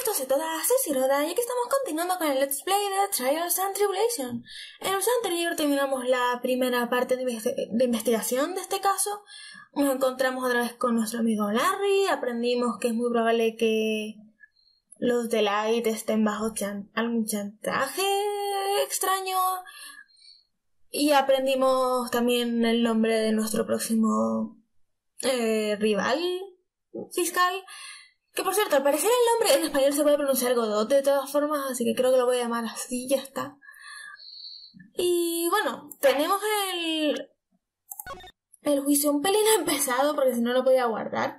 esto es toda, soy Siroda y aquí estamos continuando con el Let's Play de Trials and Tribulation. En el episodio anterior terminamos la primera parte de investigación de este caso. Nos encontramos otra vez con nuestro amigo Larry, aprendimos que es muy probable que los de Light estén bajo algún chantaje extraño. Y aprendimos también el nombre de nuestro próximo rival fiscal. Que por cierto, al parecer el nombre en español se puede pronunciar Godot de todas formas, así que creo que lo voy a llamar así, ya está. Y bueno, tenemos el juicio un pelín empezado, porque si no lo podía guardar.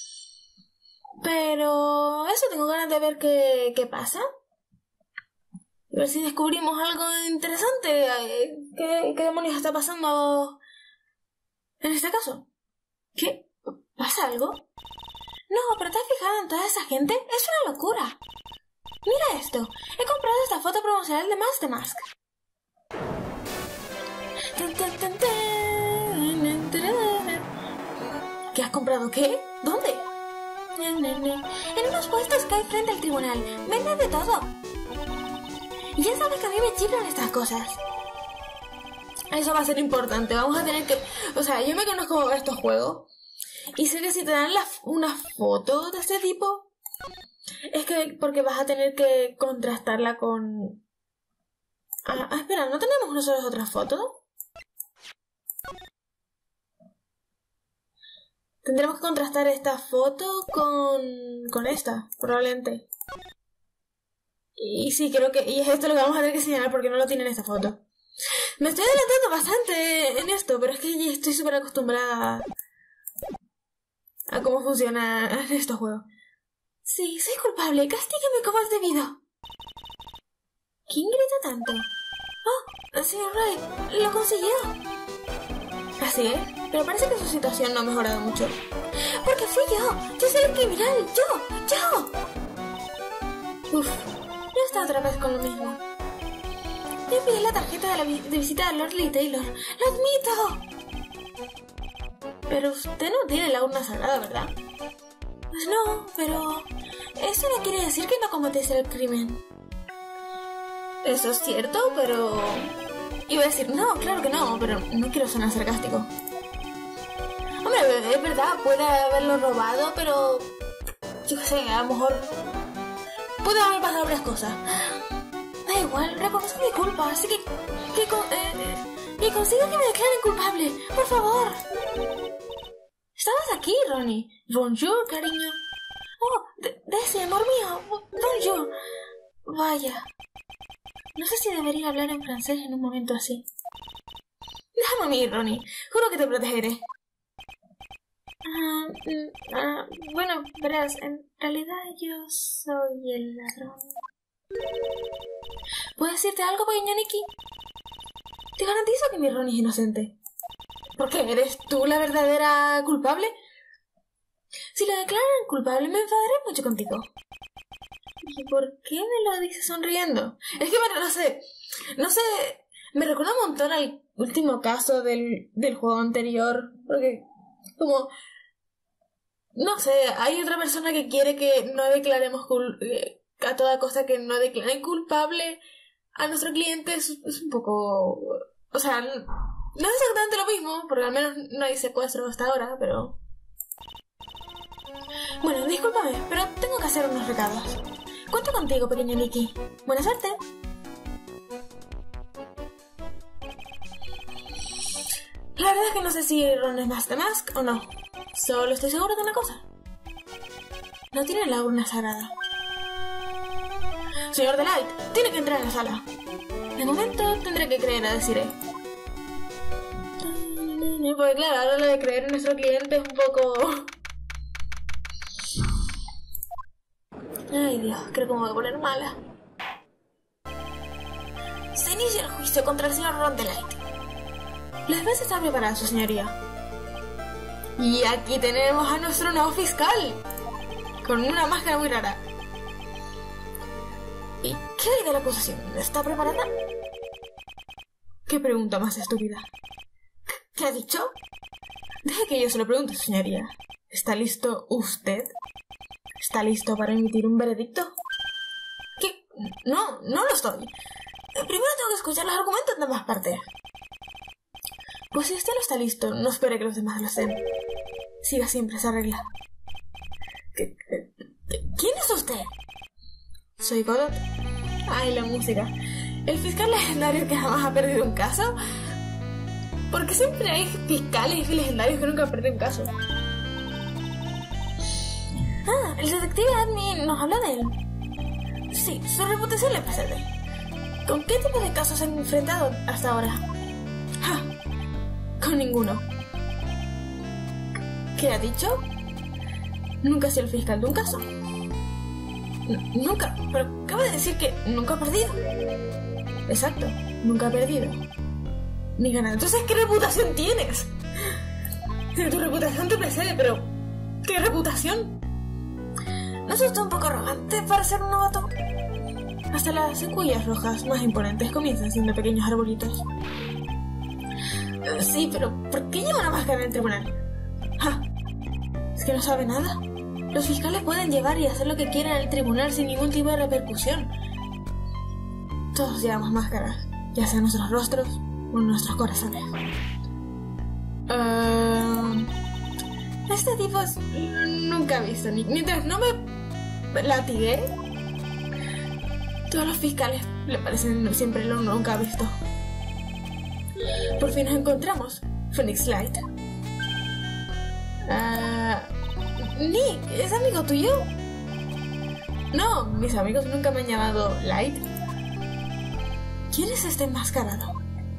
Pero eso, tengo ganas de ver qué pasa. A ver si descubrimos algo interesante. ¿Qué demonios está pasando en este caso? ¿Qué? ¿Pasa algo? No, pero ¿te has fijado en toda esa gente? ¡Es una locura! Mira esto. He comprado esta foto promocional de Mask the Mask. ¿Qué has comprado? ¿Qué? ¿Dónde? En unos puestos que hay frente al tribunal. Venden de todo. Y ya sabes que a mí me chiflan estas cosas. Eso va a ser importante. Vamos a tener que... O sea, yo me conozco estos juegos. Y sé que si te dan una foto de este tipo, es que porque vas a tener que contrastarla con... espera, ¿no tenemos nosotros otra foto? Tendremos que contrastar esta foto con esta, probablemente. Y sí, creo que... Y es esto lo que vamos a tener que señalar porque no lo tiene en esta foto. Me estoy adelantando bastante en esto, pero es que ya estoy súper acostumbrada a cómo funcionan estos juegos. Sí, soy culpable. Castígueme como es debido. ¿Quién grita tanto? Oh, señor Wright, lo consiguió. Así es, pero parece que su situación no ha mejorado mucho. Porque fui yo. Yo soy el criminal. Yo. Uf, ya está otra vez con lo mismo. Yo envié la tarjeta de visita a Lord Lee Taylor. ¡Lo admito! Pero usted no tiene la urna sagrada, ¿verdad? Pues no, pero... eso no quiere decir que no cometéis el crimen. Eso es cierto, pero... Iba a decir, no, claro que no, pero no quiero sonar sarcástico. Hombre, es verdad, puede haberlo robado, pero... yo qué sé, a lo mejor... puede haber pasado varias cosas. Da igual, reconozco mi culpa, así que consigo que me declaren culpable, por favor. Estabas aquí, Ronnie. Bonjour, cariño. Oh, Desi, amor mío. Bonjour. Vaya. No sé si debería hablar en francés en un momento así. Déjame a mí, Ronnie. Juro que te protegeré. Bueno, verás, en realidad yo soy el ladrón. ¿Puedo decirte algo, pequeño Nicky? Te garantizo que mi Ronnie es inocente. ¿Por qué? ¿Eres tú la verdadera culpable? Si lo declaran culpable me enfadaré mucho contigo. ¿Y por qué me lo dices sonriendo? Es que no sé, me recuerda un montón al último caso del juego anterior, porque como, no sé, hay otra persona que quiere que no declaremos a toda costa que no declaren culpable a nuestro cliente. Es un poco, o sea, no es exactamente lo mismo, porque al menos no hay secuestro hasta ahora, pero... Bueno, discúlpame, pero tengo que hacer unos recados. Cuento contigo, pequeño Nicky. Buena suerte. La verdad es que no sé si Ron es Mask the Mask o no. Solo estoy seguro de una cosa. No tiene la urna sagrada. Señor Delight, tiene que entrar en la sala. De momento tendré que creer a Desiree. Pues claro, ahora lo de creer en nuestro cliente es un poco... Ay Dios, creo que me voy a poner mala. Se inicia el juicio contra el señor Ron Delight. La defensa está preparada, su señoría. Y aquí tenemos a nuestro nuevo fiscal, con una máscara muy rara. ¿Y qué hay de la acusación? ¿Está preparada? ¿Qué pregunta más estúpida? ¿Qué ha dicho? Deje que yo se lo pregunte, señoría. ¿Está listo usted? ¿Está listo para emitir un veredicto? No, no lo estoy. Primero tengo que escuchar los argumentos de ambas partes. Pues si usted no está listo, no espere que los demás lo estén. Siga siempre esa regla. ¿Quién es usted? Soy Godot. Ay, la música. ¿El fiscal legendario que jamás ha perdido un caso? Porque siempre hay fiscales legendarios que nunca han perdido un caso. Ah, el detective Admin nos habla de él. Sí, su reputación le precede. ¿Con qué tipo de casos se han enfrentado hasta ahora? ¡Ja! Con ninguno. ¿Qué ha dicho? Nunca ha sido el fiscal de un caso. Nunca, pero acaba de decir que nunca ha perdido. Exacto, nunca ha perdido. Ni ganado. Entonces, ¿qué reputación tienes? Tu reputación te precede, pero ¿qué reputación? ¿No es usted un poco arrogante para ser un novato? Hasta las secuoyas rojas más imponentes comienzan siendo pequeños arbolitos. Sí, pero ¿por qué lleva una máscara en el tribunal? ¡Ja! ¿Es que no sabe nada? Los fiscales pueden llevar y hacer lo que quieran en el tribunal sin ningún tipo de repercusión. Todos llevamos máscaras, ya sea en nuestros rostros o en nuestros corazones. Este tipo nunca he visto, mientras no me latigué. Todos los fiscales le parecen siempre lo nunca visto. Por fin nos encontramos, Phoenix Light. Nick, ¿es amigo tuyo? No, mis amigos nunca me han llamado Light. ¿Quién es este enmascarado?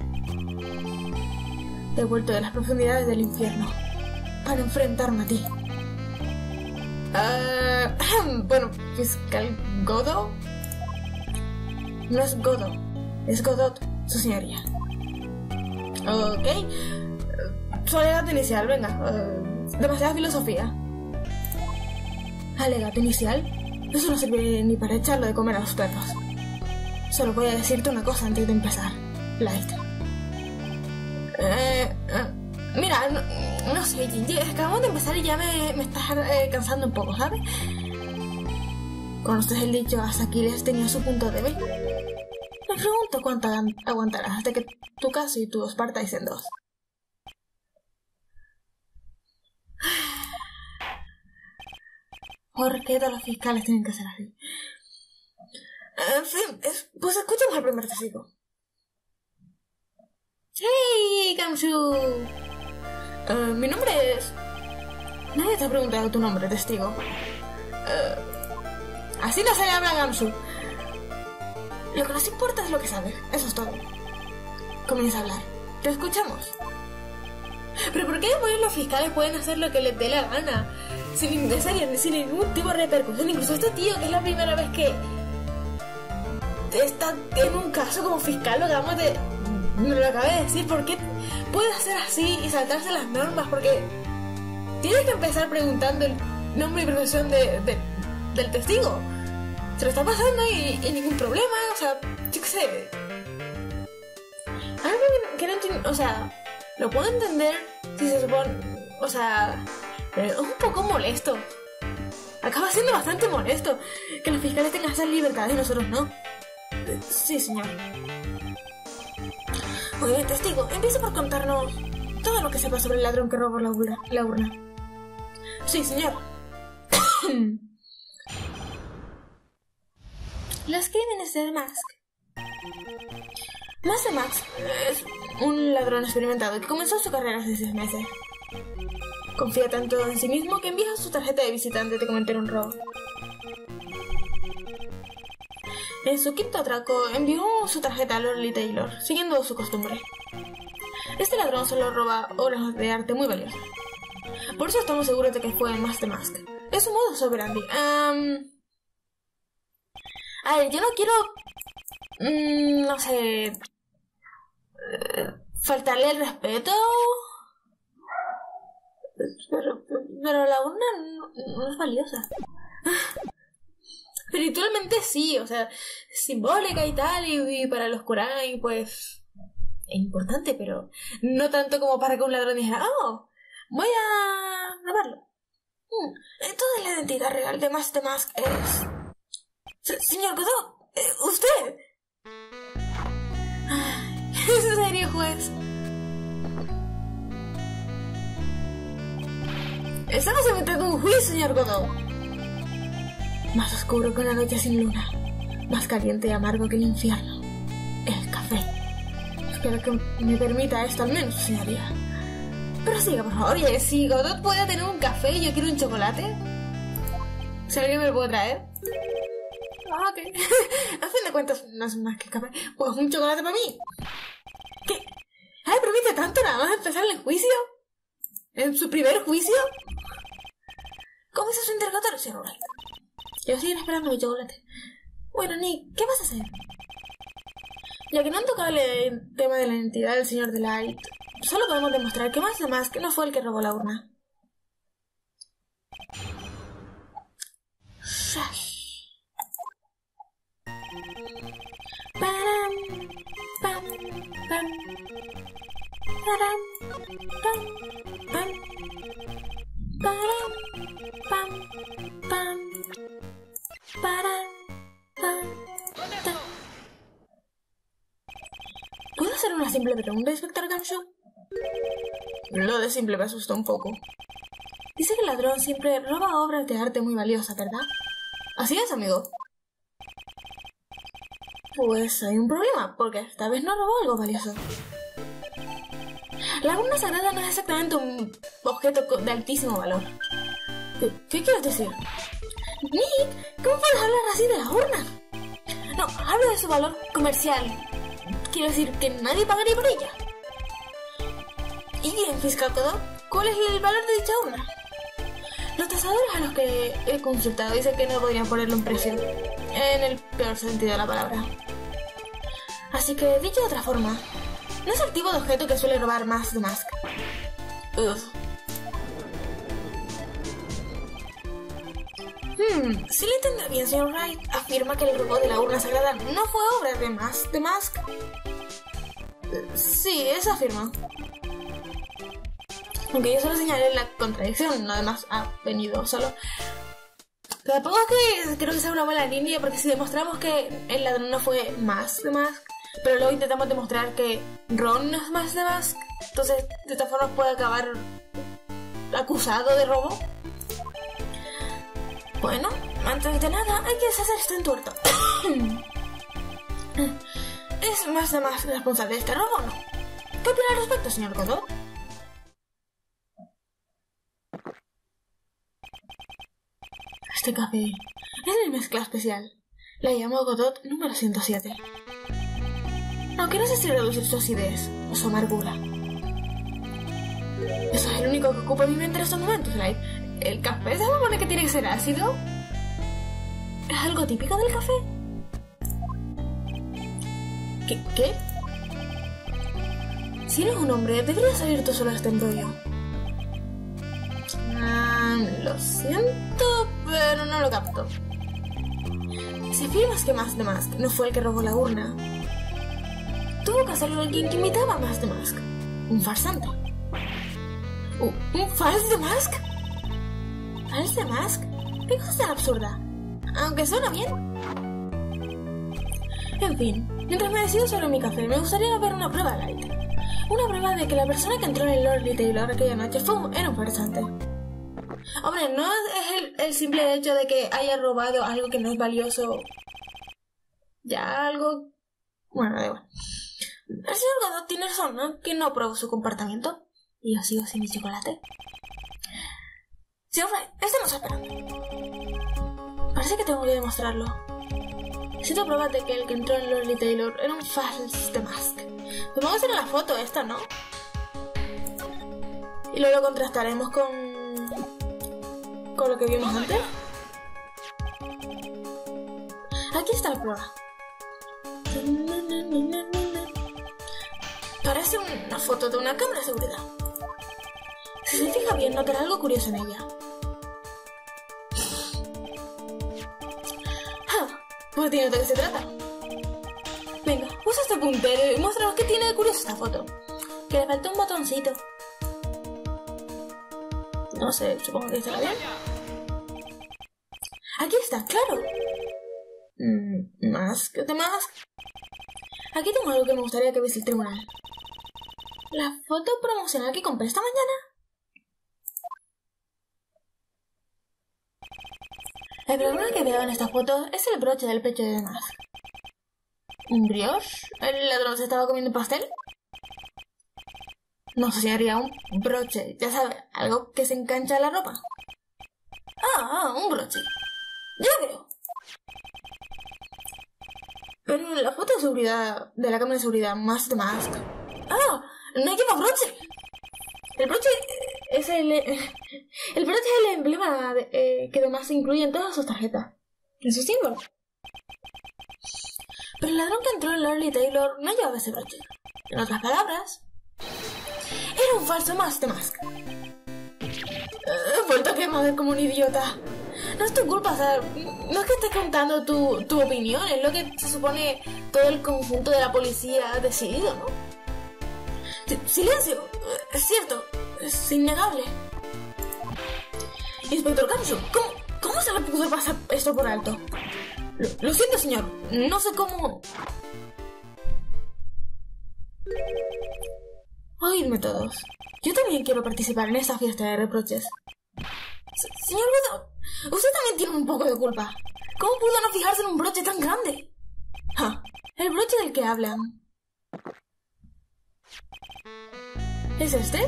He vuelto de las profundidades del infierno para enfrentarme a ti. Bueno, fiscal Godot. No es Godot, es Godot, su señoría. Ok. Su alegato inicial, venga. Demasiada filosofía. ¿Alegato inicial? Eso no sirve ni para echarlo de comer a los perros. Solo voy a decirte una cosa antes de empezar, Light. Mira, no sé, Gingy, acabamos de empezar y ya me estás cansando un poco, ¿sabes? ¿Conoces el dicho hasta Aquiles tenía su punto débil? Me pregunto cuánto aguantarás hasta que tu caso y tú os partáis en dos. ¿Por qué todos los fiscales tienen que ser así? En fin, pues escuchemos al primer testigo. ¡Hey, Gamshu! Mi nombre es... Nadie te ha preguntado tu nombre, testigo. Así no se le habla a Gamshu. Lo que nos importa es lo que sabes. Eso es todo. Comienza a hablar. Te escuchamos. ¿Pero por qué demonios los fiscales pueden hacer lo que les dé la gana? Sin ningún tipo de repercusión. Incluso este tío, que es la primera vez que está en un caso como fiscal, lo acabamos de... Me lo acabé de decir. ¿Por qué puede hacer así y saltarse las normas? Porque tienes que empezar preguntando el nombre y profesión del testigo. Se lo está pasando y ningún problema. O sea, yo qué sé. Algo que no entiendo. O sea, lo puedo entender si se supone... O sea... Pero es un poco molesto. Acaba siendo bastante molesto que los fiscales tengan esas libertades y nosotros no. Sí, señor. Muy bien, testigo. Empieza por contarnos todo lo que sepa sobre el ladrón que robó la urna. Sí, señor. Los crímenes de Mask. Master Max es un ladrón experimentado que comenzó su carrera hace 6 meses. Confía tanto en sí mismo que envía su tarjeta de visitante de cometer un robo. En su quinto atraco envió su tarjeta a Lorelei Taylor, siguiendo su costumbre. Este ladrón solo roba obras de arte muy valiosas. Por eso estamos seguros de que fue Master Mask. Es su modo operandi. A ver, yo no quiero... no sé... faltarle el respeto... Pero la urna no es valiosa. Espiritualmente sí, o sea, simbólica y tal, y para los Kurai, pues... es importante, pero no tanto como para que un ladrón dijera, oh, voy a robarlo. Entonces la identidad real de Master Mask es... Señor Godot, ¿Usted? Ay, ¿en serio, juez? Estamos enfrentando un juicio, señor Godot. Más oscuro que una noche sin luna. Más caliente y amargo que el infierno. El café. Espero que me permita esto al menos, señoría. Pero siga, por favor. Oye, si Godot puede tener un café y yo quiero un chocolate, si alguien me lo puede traer. Ah, ok. A fin de cuentas, no es más que café. Pues un chocolate para mí. ¿Qué? ¿Ay, permite tanto nada más empezar el juicio? ¿En su primer juicio? Comienza su interrogatorio, señor Wright. Yo sigo esperando mi chocolate. Bueno, Nick, ¿qué vas a hacer? Ya que no han tocado el tema de la identidad del señor Delight, solo podemos demostrar que Mask no fue el que robó la urna. Param, pam, pam. Param, pam, pam. Param, pam, pam. Param, pam, pam. ¿Puedo hacer una simple pregunta, inspector Ganshaw? Lo de simple me asustó un poco. Dice que el ladrón siempre roba obras de arte muy valiosas, ¿verdad? Así es, amigo. Pues hay un problema, porque esta vez no robó algo valioso. La urna sagrada no es exactamente un objeto de altísimo valor. ¿Qué quieres decir? Nick, ¿cómo puedes hablar así de la urna? No, hablo de su valor comercial. Quiero decir que nadie pagaría por ella. Y bien, fiscal Godot, ¿cuál es el valor de dicha urna? Los tasadores a los que he consultado dicen que no podrían ponerle un precio, en el peor sentido de la palabra. Así que, dicho de otra forma, no es el tipo de objeto que suele robar más de Mask. Si le entiendo bien, señor Wright, afirma que el robo de la urna sagrada no fue obra de Mask. Sí, eso afirma. Aunque yo solo señalé la contradicción, no además ha venido solo. Pero tampoco es que creo que sea una buena línea, porque si demostramos que el ladrón no fue más de Mask, pero luego intentamos demostrar que Ron no es más de Mask, entonces de esta forma puede acabar acusado de robo. Bueno, antes de nada hay que deshacer este entuerto. ¿Es más de Mask responsable de este robo o no? ¿Qué opina al respecto, señor Godot? Este café es mi mezcla especial. La llamo Godot número 107. Aunque no sé si reducir su acidez o su amargura. Eso es el único que ocupa mi mente en estos momentos, Light. ¿El café se supone que tiene que ser ácido? ¿Es algo típico del café? ¿Qué? Si eres un hombre, deberías salir tú solo de este embrollo. Lo siento, pero no lo capto. Si afirmas que Mask de Mask no fue el que robó la urna, tuvo que hacerlo alguien que imitaba a Mask de Mask. Un farsante. ¿Un fals de Mask? ¿Fals de Mask? ¿Qué cosa tan absurda? Aunque suena bien. En fin, mientras me decido sobre mi café, me gustaría ver una prueba, Light. Una prueba de que la persona que entró en el Lord Taylor aquella noche era un farsante. Hombre, no es el simple hecho de que haya robado algo que no es valioso. Ya algo... Bueno, da igual. El señor Godot tiene razón, ¿no? Que no aprobó su comportamiento. Y yo sigo sin mi chocolate. Señor Wright, estamos esperando. Parece que tengo que demostrarlo. Siento pruebas de que el que entró en Lord Taylor era un false de Mask. Me pongo a hacer la foto esta, ¿no? Y luego lo contrastaremos con lo que vimos antes. Aquí está la prueba. Parece una foto de una cámara de seguridad. Si se fija bien, notará algo curioso en ella. Pues dime de qué se trata. Venga, usa este puntero y muéstranos qué tiene de curioso esta foto. Que le falta un botoncito. No sé, supongo que estará bien. Aquí está, claro. Mask de Mask. Aquí tengo algo que me gustaría que viese el tribunal. La foto promocional que compré esta mañana. El problema que veo en esta foto es el broche del pecho de Mask. ¿Un brioche? ¿El ladrón se estaba comiendo un pastel? No sé si haría un broche, ya sabes, algo que se engancha a la ropa. Un broche. Yo lo creo. Pero en la foto de seguridad, de la cámara de seguridad, más de Mask. No lleva broche. El broche es el broche es el emblema que además se incluye en todas sus tarjetas. En su símbolo. Pero el ladrón que entró en Lorelei Taylor no llevaba ese broche. En otras palabras, era un falso Mask de Mask. He vuelto a quemar como un idiota. No es tu culpa, ¿sabes? No es que estés contando tu opinión, es lo que se supone todo el conjunto de la policía ha decidido, ¿no? Silencio, es cierto, es innegable. Inspector Kamsu, ¿cómo se le pudo pasar esto por alto? Lo siento, señor, no sé cómo... Oídme todos, yo también quiero participar en esta fiesta de reproches. Señor Woodard, usted también tiene un poco de culpa. ¿Cómo pudo no fijarse en un broche tan grande? El broche del que hablan. ¿Es este?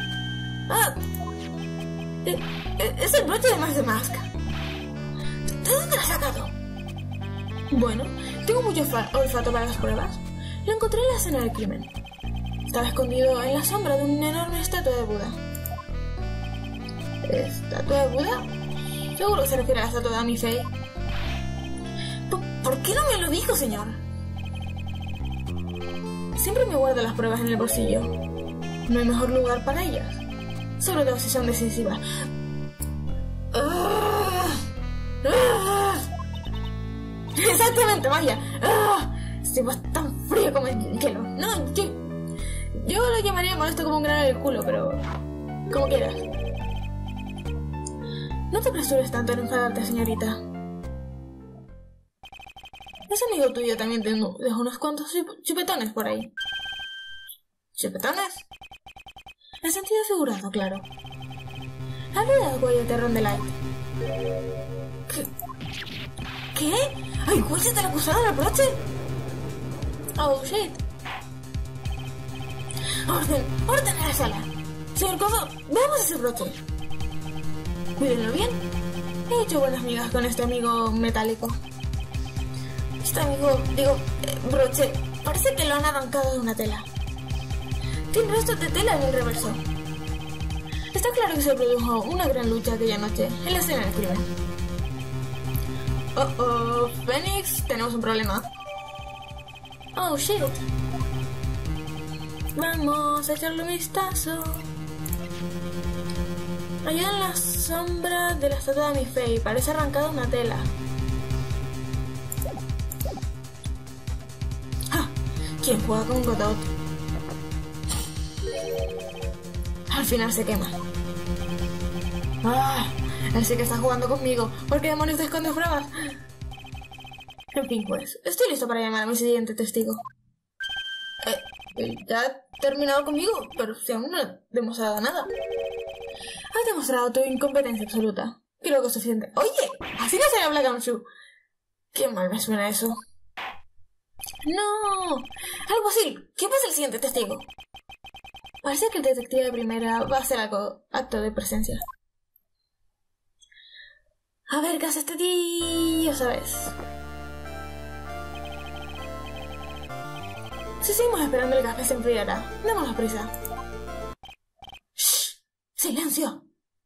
Es el broche de Mask de Mask. ¿De dónde lo has sacado? Bueno, tengo mucho olfato para las pruebas. Lo encontré en la escena del crimen. Estaba escondido en la sombra de una enorme estatua de Buda. ¿Estatua de Buda? Seguro que se refiere a la estatua de Amy Faye. ¿Por qué no me lo dijo, señor? Siempre me guardo las pruebas en el bolsillo. No hay mejor lugar para ellas. Sobre todo si son decisivas. Exactamente, vaya. Estoy tan frío como el hielo. No, yo lo llamaría molesto como un grano en el culo, pero... como quieras. No te apresures tanto en enfadarte, señorita. Ese amigo tuyo también dejó unos cuantos chupetones por ahí. ¿Chupetones? En sentido figurado, claro. Habla del huella de Rondelite. ¿Qué? ¿Hay huellas del acusado en el broche? Oh, shit. ¡Orden en la sala! Señor Codo, veamos ese broche. Cuídenlo bien. He hecho buenas migas con este amigo metálico. Este broche, parece que lo han arrancado de una tela. Tiene restos de tela en el reverso. Está claro que se produjo una gran lucha aquella noche en la escena del crimen. Phoenix, tenemos un problema. Oh, shit. Vamos a echarle un vistazo. Allá en la sombra de la estatua de Amy Faye parece arrancada una tela. ¿Quién juega con Godot? Al final se quema. Él sí que está jugando conmigo. ¿Por qué demonios te escondes pruebas? En fin, pues, estoy listo para llamar a mi siguiente testigo. Ya ha terminado conmigo, pero si aún no he demostrado nada. Has demostrado tu incompetencia absoluta. Creo que es suficiente. Oye, así no se habla Kamsu. Qué mal me suena eso. No, algo así. ¿Quién va a ser el siguiente testigo? Parece que el detective de primera va a hacer acto de presencia. A ver, ¿qué hace este tío? ¿Sabes? Si seguimos esperando el café se enfriará. Démonos prisa. ¡Shh! ¡Silencio!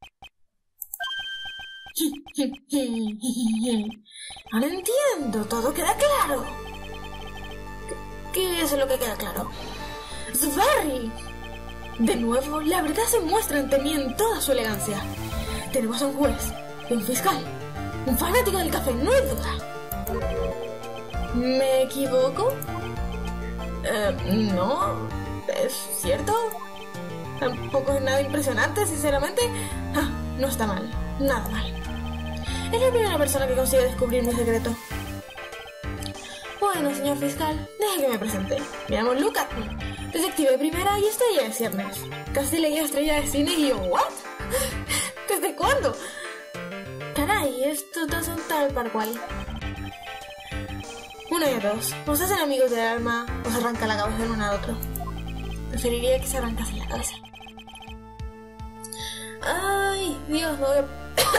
No entiendo, todo queda claro. ¿Qué es lo que queda claro? ¡Sverri! De nuevo, la verdad se muestra ante mí en toda su elegancia. Tenemos a un juez, un fiscal, un fanático del café, no hay duda. ¿Me equivoco? No, ¿es cierto? Tampoco es nada impresionante, sinceramente. No está mal, nada mal. Es la primera persona que consigue descubrir mi secreto. Bueno, señor fiscal, deje que me presente. Me llamo Luke Atney, detective primera y estrella de ciernes. Casi leí estrella de cine y yo, ¿what? ¿Desde cuándo? Caray, estos dos son tal para cual. Uno y dos, os hacen amigos del alma, os arranca la cabeza el uno al otro. Preferiría que se arrancase la cabeza. Ay, Dios, me voy a...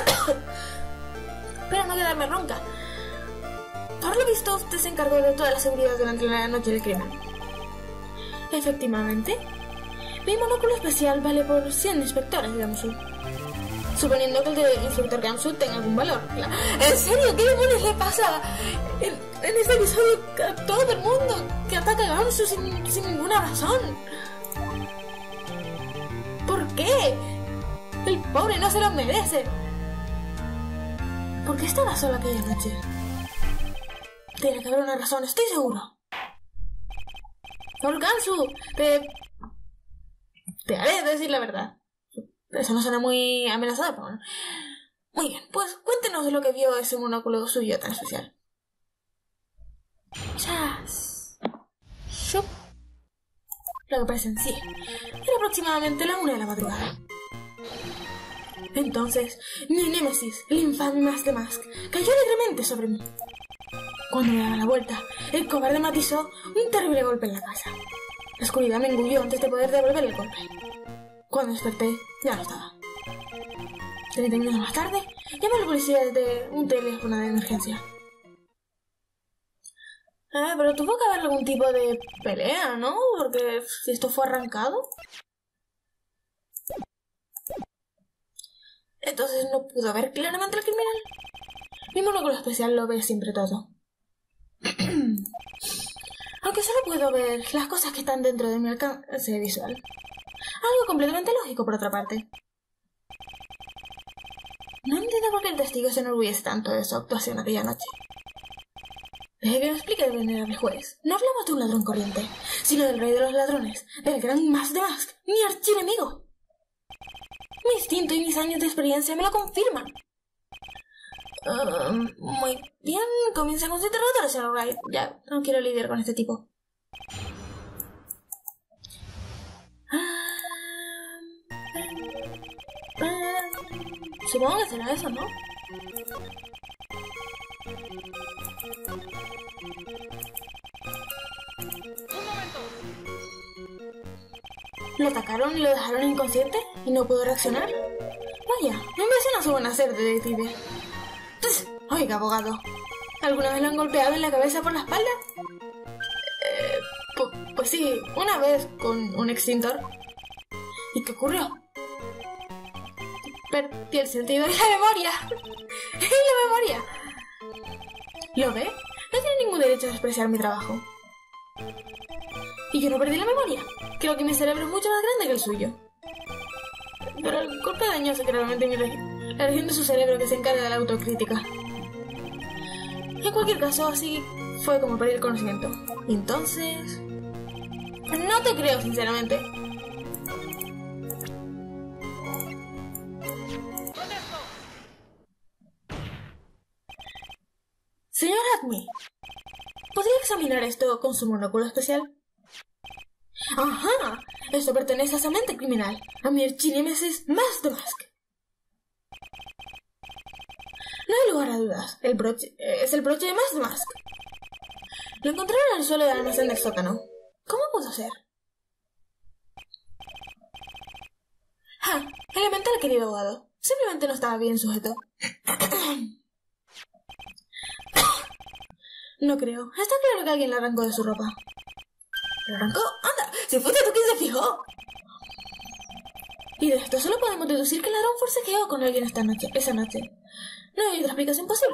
Espero no quedarme ronca. Por lo visto, usted se encargó de toda la seguridad durante la noche del crimen. Efectivamente. Mi monóculo especial vale por 100 inspectores, Gamsu. Suponiendo que el de inspector Gamsu tenga algún valor. ¿En serio? ¿Qué demonios le pasa en este episodio a todo el mundo que ataca a Gamsu sin ninguna razón? ¿Por qué? El pobre no se lo merece. ¿Por qué estaba solo aquella noche? Tiene que haber una razón, estoy seguro. Por Gamsu, te haré decir la verdad. Eso no suena muy amenazador, pero bueno. Muy bien, pues cuéntenos de lo que vio ese monóculo suyo tan especial. ¡Chas! ¡Shup! Lo que presencié era aproximadamente la 1 de la madrugada. Entonces, mi némesis, el infame Mask de Mask, cayó alegremente sobre mí. Cuando me daba la vuelta, el cobarde matizó un terrible golpe en la casa. La oscuridad me engulló antes de poder devolver el golpe. Cuando desperté, ya no estaba. 30 minutos más tarde, llamé a la policía desde un teléfono de emergencia. Pero tuvo que haber algún tipo de pelea, ¿no? Porque si esto fue arrancado... Entonces no pudo ver claramente al criminal. Mi monóculo especial lo ve siempre todo. Aunque solo puedo ver las cosas que están dentro de mi alcance visual. Algo completamente lógico, por otra parte. No entiendo por qué el testigo se enorgullece tanto de su actuación aquella noche. Deje que me explique el venerable juez. No hablamos de un ladrón corriente, sino del rey de los ladrones, del gran Mask de Mask, mi archienemigo. Mi instinto y mis años de experiencia me lo confirman. Muy bien, comienza con su interrogatorio, señor Wright. Ya, no quiero lidiar con este tipo. Supongo que será eso, ¿no? ¡Un momento! ¿Lo atacaron y lo dejaron inconsciente y no pudo reaccionar? Vaya, me impresiona su buena ser, detective. Oiga, abogado, ¿alguna vez lo han golpeado en la cabeza por la espalda? Pues sí, una vez con un extintor. ¿Y qué ocurrió? Perdí el sentido y la memoria. ¡Y la memoria! ¿Lo ve? No tiene ningún derecho a despreciar mi trabajo. Y yo no perdí la memoria. Creo que mi cerebro es mucho más grande que el suyo. Pero el golpe dañó secretamente la región de su cerebro que se encarga de la autocrítica. En cualquier caso, así fue como perdí el conocimiento. Y entonces... No te creo, sinceramente. Señor Atney, ¿podría examinar esto con su monóculo especial? ¡Ajá! Esto pertenece a esa mente criminal, a mi archinémesis Mask de Mask. No hay lugar a dudas, el broche es el broche de Mask de Mask. Lo encontraron en el suelo del almacén del sótano. ¿Cómo pudo ser? Elemental, querido abogado. Simplemente no estaba bien sujeto. No creo. Está claro que alguien le arrancó de su ropa. ¿Le arrancó? ¡Anda! ¡Si fuiste tú quien se fijó! Y de esto solo podemos deducir que el ladrón forcejeó con alguien esa noche. No hay otra explicación posible.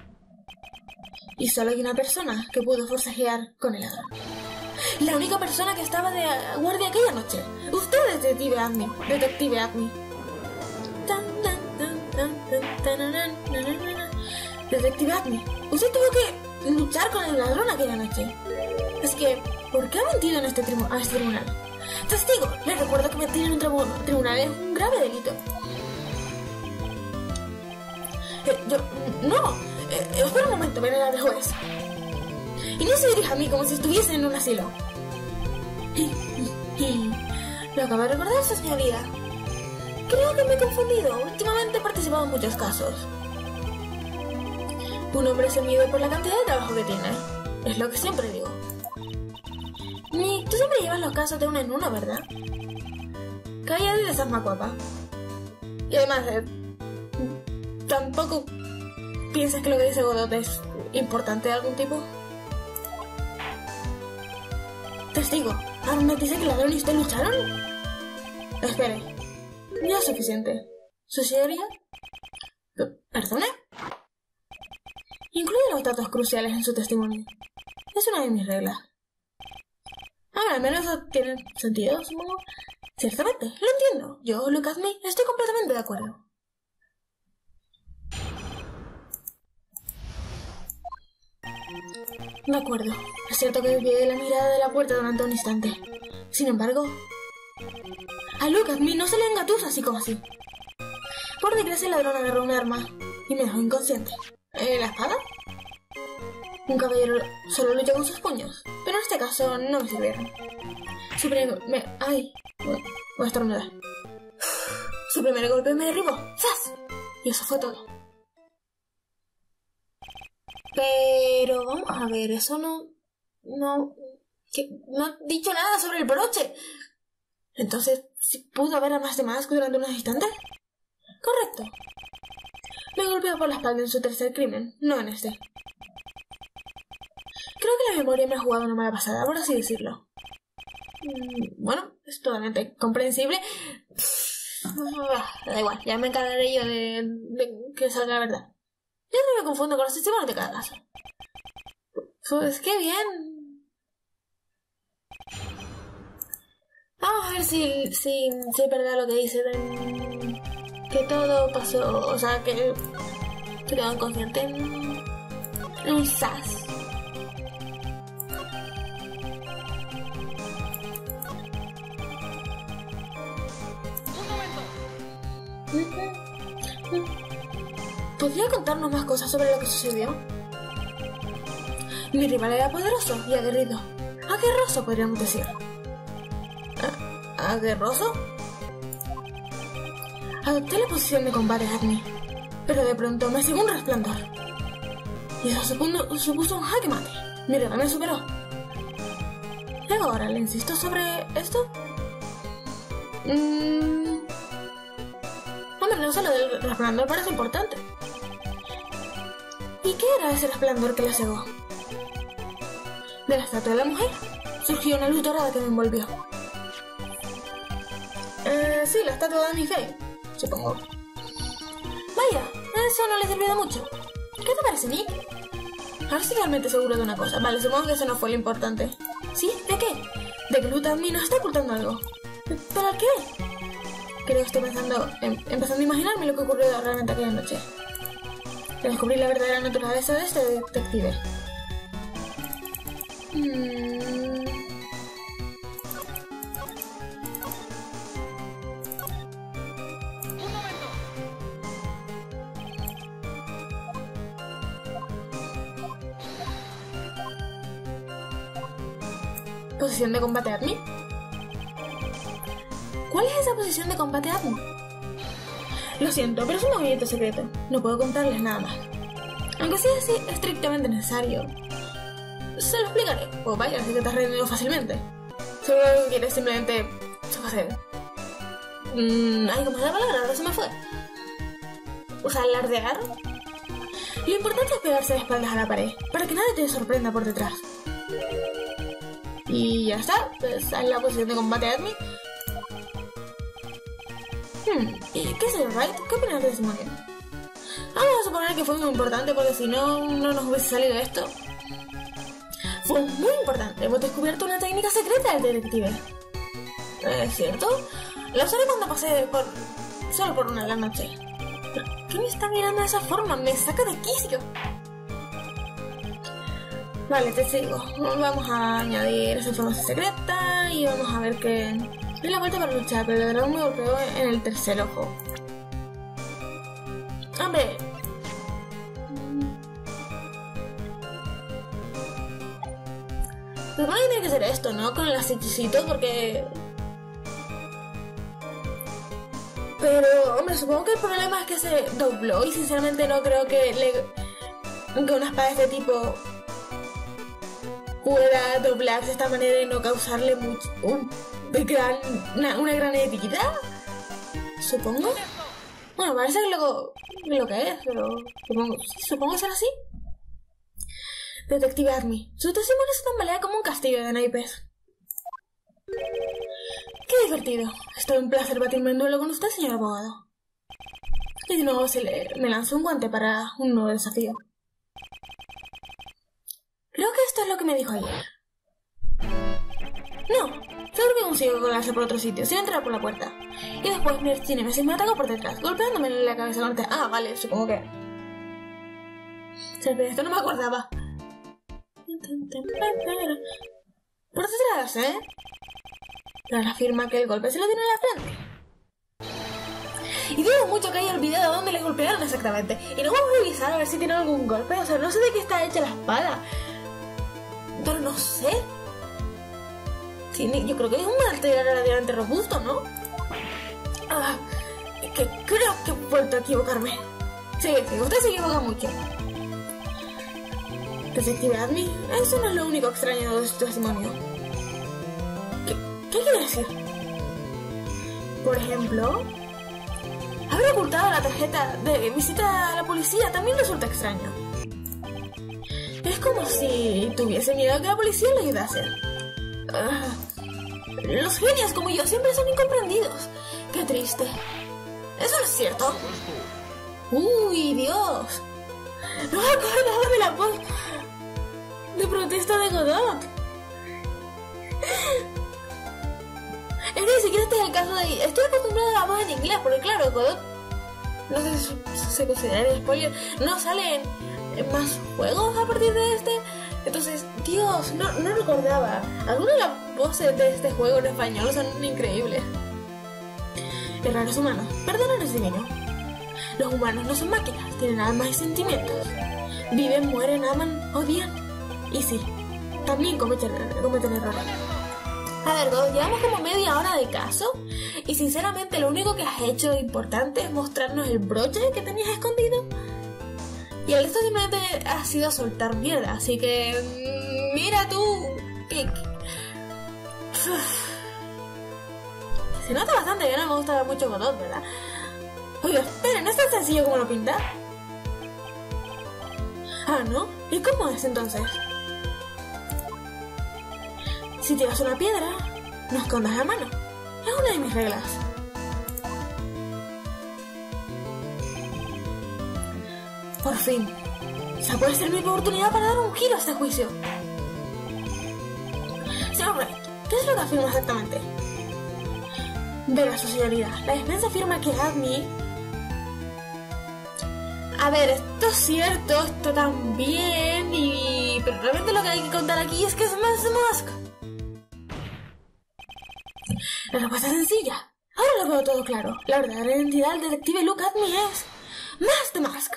Y solo hay una persona que pudo forcejear con el ladrón. La única persona que estaba de guardia aquella noche. Usted, detective Atney. Detective Atney. Detective Atney. Usted tuvo que luchar con el ladrón aquella noche. Es que, ¿por qué ha mentido en este tribunal? Testigo, le recuerdo que mentir en un tribunal es un grave delito. No, espera un momento, venerable juez. y no se dirige a mí como si estuviese en un asilo. Lo acabo de recordar, su señoría. Creo que me he confundido. Últimamente he participado en muchos casos. Un hombre se mide por la cantidad de trabajo que tiene. Es lo que siempre digo. Nick, tú siempre llevas los casos de uno en uno, ¿verdad? Cada día estás más guapa. Y además, ¿tampoco piensas que lo que dice Godot es importante de algún tipo? Testigo, ¿Arnett dice que Ladrón y usted lucharon? Espere, ya es suficiente. ¿Su señoría? ¿Perdone? Incluye los datos cruciales en su testimonio. Es una de mis reglas. Ahora, al menos eso tiene sentido, supongo. Ciertamente, lo entiendo. Yo, Look at Me, estoy completamente de acuerdo. De acuerdo. Es cierto que desvié la mirada de la puerta durante un instante. Sin embargo, a Look at Me no se le engatusa así como así. Por desgracia, el ladrón agarró un arma y me dejó inconsciente. ¿La espada? Un caballero solo lucha con sus puños, pero en este caso no me sirvieron. ¡Ay! Voy a estornudar. Su primer golpe me derribó. ¡Zas! Y eso fue todo. Pero vamos a ver, eso no ha dicho nada sobre el broche. Entonces, ¿sí pudo haber armas de Mask durante unos instantes? Correcto. Me golpeó por la espalda en su tercer crimen, no en este. Creo que la memoria me ha jugado una mala pasada, por así decirlo. Bueno, es totalmente comprensible. Da igual, ya me encargaré yo de que salga la verdad. Yo no me confundo con los testimonios de cada caso. Pues qué bien. Vamos a ver si es verdad lo que dice de que todo pasó, o sea, que se quedó inconsciente en un SAS. ¿Podría contarnos más cosas sobre lo que sucedió? Mi rival era poderoso y aguerrido. Aguerroso, podríamos decir. ¿Aguerroso? Adopté la posición de combate a Agni, pero de pronto me cegó un resplandor. Y eso supuso un jaque mate. Mi rival me superó. Luego ahora le insisto sobre esto. Hombre, no solo del resplandor parece importante. ¿Y qué era ese resplandor que la cegó? De la estatua de la mujer surgió una luz dorada que me envolvió. Sí, la estatua de mi fe, supongo. Vaya, eso no le sirvió de mucho. ¿Qué te parece, Nick? Ahora estoy realmente seguro de una cosa. Vale, supongo que eso no fue lo importante. ¿Sí? ¿De qué? De que Look at Me nos está ocultando algo. ¿Pero qué? Creo que estoy empezando a imaginarme lo que ocurrió realmente aquella noche. De descubrir la verdadera naturaleza de este detective. ¿Posición de combate Admin? ¿Cuál es esa posición de combate Admin? Lo siento, pero es un movimiento secreto. No puedo contarles nada más. Aunque sea así estrictamente necesario, se lo explicaré. O vaya, así que te has rendido fácilmente. Seguro que quieres simplemente... Ay, ¿cómo es la palabra? Ahora se me fue. O sea, alardear. Lo importante es pegarse de espaldas a la pared, para que nadie te sorprenda por detrás. Y ya está, pues es la posición de combate Admin. ¿Y qué es el Right? ¿Qué opinas de ese momento? Vamos a suponer que fue muy importante, porque si no, no nos hubiese salido esto. Fue muy importante. Hemos descubierto una técnica secreta del detective. ¿Es cierto? La usaré cuando pase solo por una gran noche. ¿Pero qué me está mirando de esa forma? Me saca de quicio. Vale, te sigo. Vamos a añadir esa información secreta y vamos a ver que... Doy la vuelta para luchar, pero el dragón me golpeó en el tercer ojo. ¡Hombre! supone que tiene que ser esto, ¿no? Con el aceitecito, porque... Pero, hombre, supongo que el problema es que se dobló y sinceramente no creo que una espada de este tipo pueda doblarse de esta manera y no causarle una gran herida. Supongo. Bueno, parece que lo que es, pero supongo que será así. Detective Army. Su testimonio se tambalea como un castillo de naipes. Qué divertido. Es todo un placer batirme en duelo con usted, señor abogado. Y de nuevo me lanzó un guante para un nuevo desafío. Creo que esto es lo que me dijo ayer. No, seguro que consigo colarse por otro sitio, sin entrar por la puerta. Y después mi archinémesis me atacó por detrás, golpeándome en la cabeza con Ah, vale, supongo que... Esto no me acordaba. Por detrás, ¿eh? Pero afirma que el golpe se lo tiene en la frente. Y dudo mucho que haya olvidado dónde le golpearon exactamente. Y no vamos a revisar a ver si tiene algún golpe. O sea, no sé de qué está hecha la espada. Pero no sé. Yo creo que es un material relativamente robusto, ¿no? Que creo que he vuelto a equivocarme. Sí, usted se equivoca mucho. Detective Admi, eso no es lo único extraño de su testimonio. ¿Qué quiere decir? Por ejemplo, haber ocultado la tarjeta de visita a la policía también resulta extraño. Es como si tuviese miedo a que la policía le ayudase. Los genios como yo siempre son incomprendidos. Qué triste. Eso no es cierto. Uy, Dios. No me acordaba de la voz de protesta de Godot. Es que ni siquiera este es el caso de... Estoy acostumbrada a la voz en inglés, porque claro, Godot, no sé si se considera spoiler, no salen más juegos a partir de este. Entonces, Dios, no recordaba. Algunas de las voces de este juego en español son increíbles. Errores humanos, perdonar es divino. Los humanos no son máquinas, tienen almas y sentimientos. Viven, mueren, aman, odian. Y sí, también cometen errores. A ver, Godot, llevamos como media hora de caso y sinceramente lo único que has hecho de importante es mostrarnos el broche que tenías escondido. Y el resto simplemente ha sido soltar mierda, así que... Mira tú... Se nota bastante que no me gusta mucho Godot, ¿verdad? Oiga, espera, ¿no es tan sencillo como lo pinta? Ah, ¿no? ¿Y cómo es entonces? Si tiras una piedra, no escondas la mano. Es una de mis reglas. Por fin. Esa puede ser mi oportunidad para dar un giro a este juicio. Señor Wright, ¿qué es lo que afirma exactamente? Verá su señoría. La defensa afirma que Admi... A ver, esto es cierto, esto también, pero realmente lo que hay que contar aquí es que es Mask the Mask. La respuesta es sencilla. Ahora lo veo todo claro. La verdadera identidad del detective Luke Admi es... Mask the Mask.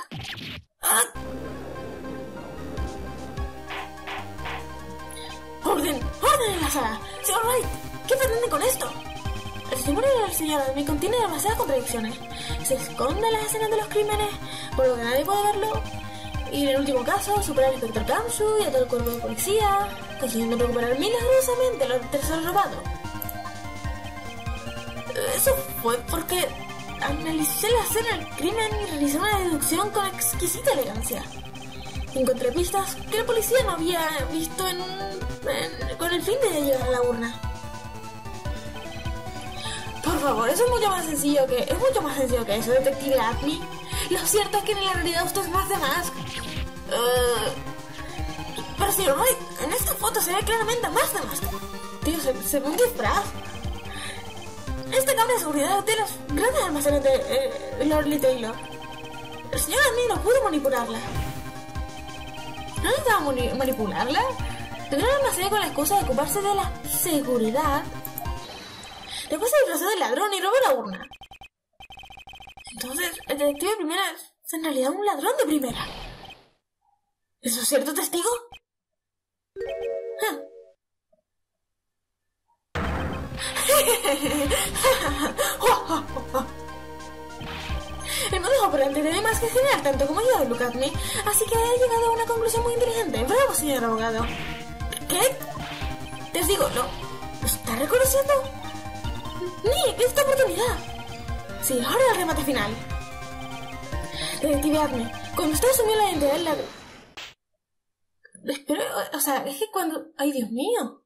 ¡Orden! ¡Orden en la sala! Señor Wright, ¿qué pretende con esto? El testimonio del señor Admi contiene demasiadas contradicciones. Se esconde en las escenas de los crímenes, por lo que nadie puede verlo. Y en el último caso, supera al inspector Kamsu y a todo el cuerpo de policía, consiguiendo recuperar milagrosamente los tesoros robados. Eso fue porque analicé la escena del crimen y realicé una deducción con exquisita elegancia. Encontré pistas que la policía no había visto con el fin de llegar a la urna. Por favor, eso es mucho más sencillo que eso, detective Admi. Lo cierto es que en la realidad usted es Mask the Mask. Pero señor Wright, en esta foto se ve claramente Mask the Mask. Tío, se ve un disfraz. Esta cámara de seguridad tiene los grandes almacenes de Lord Lee Taylor. El señor Admi no pudo manipularla. ¿No necesitaba manipularla? Tendrá el almacén con la excusa de ocuparse de la seguridad. Después se disfrazó del ladrón y robó la urna. Entonces, el detective de primera es en realidad un ladrón de primera. ¿Eso es cierto, testigo? El modus operandi de Emma es que genial tanto como yo, look at me, así que he llegado a una conclusión muy inteligente. Bravo, señor abogado. ¿Qué? Te os digo, ¿lo está reconociendo? Nick, esta oportunidad. Sí, ahora el remate final. Detective Adme, cuando usted asumió la identidad del ladrón... Pero, o sea, es que cuando... ¡Ay, Dios mío!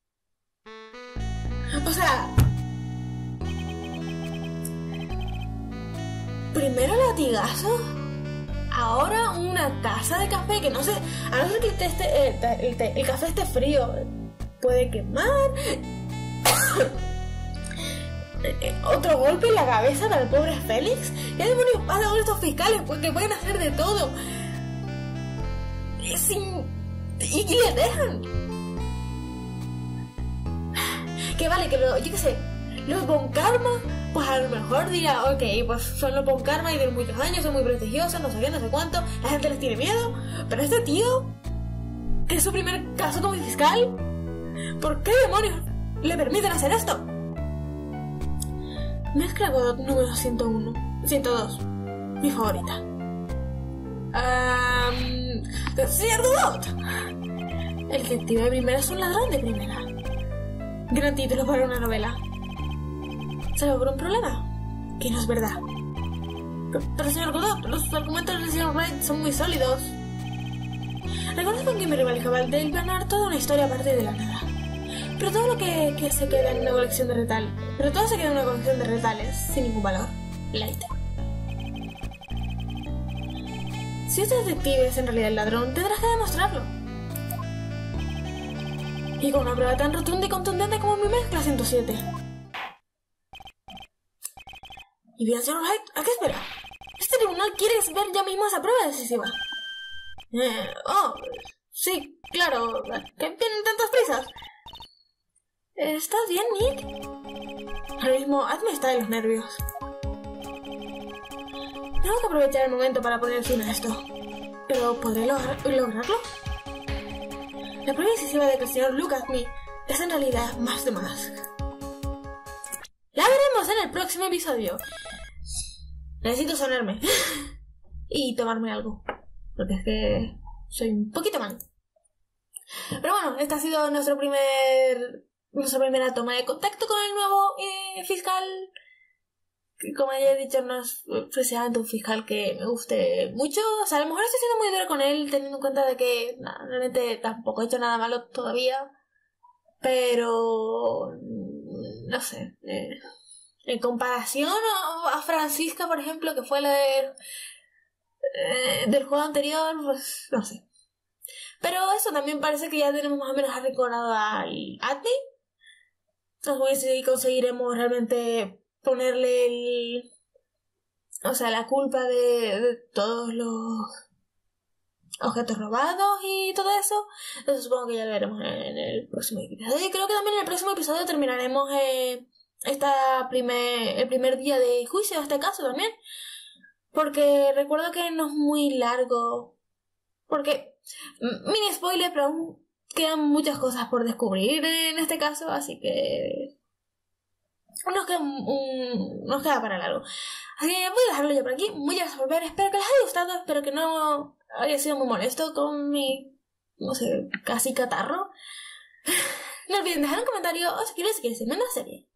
O sea... Primero latigazo, ahora una taza de café que no sé... A no ser que el café esté frío, puede quemar... Otro golpe en la cabeza para el pobre Félix. ¿Qué demonios pasa con estos fiscales? Pues que pueden hacer de todo. Y les dejan. Que vale, que yo qué sé, los Von Karma, pues a lo mejor dirá, ok, pues son los Von Karma y de muchos años, son muy prestigiosos, no sé qué, no sé cuánto, la gente les tiene miedo. Pero este tío, que es su primer caso como fiscal, ¿por qué demonios le permiten hacer esto? Mezcla Godot número 102, mi favorita. Señor Godot, el detective de primera es un ladrón de primera. Gran título para una novela. ¿Salvo por un problema? Que no es verdad. Pero señor Godot, los argumentos del señor Wright son muy sólidos. Reconozco que mi rival Cabal del planear toda una historia aparte de la nada. Pero todo lo que se queda en una colección de retales. Pero todo se queda en una colección de retales sin ningún valor. Light. Si este detective es en realidad el ladrón, tendrás que demostrarlo. Y con una prueba tan rotunda y contundente como mi mezcla 107. Y bien, señor Wright, ¿a qué espera? Este tribunal quiere ver ya mismo esa prueba decisiva. Sí, claro. ¿Qué tienen tantas prisas? ¿Estás bien, Nick? Ahora mismo, Adme está de los nervios. Tengo que aprovechar el momento para poner fin a esto. ¿Pero podré lograrlo? La prueba decisiva de que el señor Look at Me es en realidad más de Mask. La veremos en el próximo episodio. Necesito sonarme. Y tomarme algo. Porque es que soy un poquito mal. Pero bueno, esta ha sido nuestra primera toma de contacto con el nuevo fiscal. Que, como ya he dicho, no es precisamente un fiscal que me guste mucho. O sea, a lo mejor estoy siendo muy dura con él, teniendo en cuenta de que realmente tampoco he hecho nada malo todavía. Pero no sé, en comparación a Francisca, por ejemplo, que fue la del juego anterior, pues no sé. Pero eso también parece que ya tenemos más o menos arrinconado al Adme. Entonces voy a ver si conseguiremos realmente ponerle la culpa de todos los objetos robados y todo eso. Entonces supongo que ya lo veremos en el próximo episodio. Y creo que también en el próximo episodio terminaremos el primer día de juicio de este caso también. Porque recuerdo que no es muy largo. Porque, mini spoiler, pero aún quedan muchas cosas por descubrir en este caso, así que nos queda para largo. Así que voy a dejarlo ya por aquí. Muchas gracias por ver, espero que les haya gustado, espero que no haya sido muy molesto con mi, no sé, casi catarro. No olviden dejar un comentario o si quieren seguirme en la serie.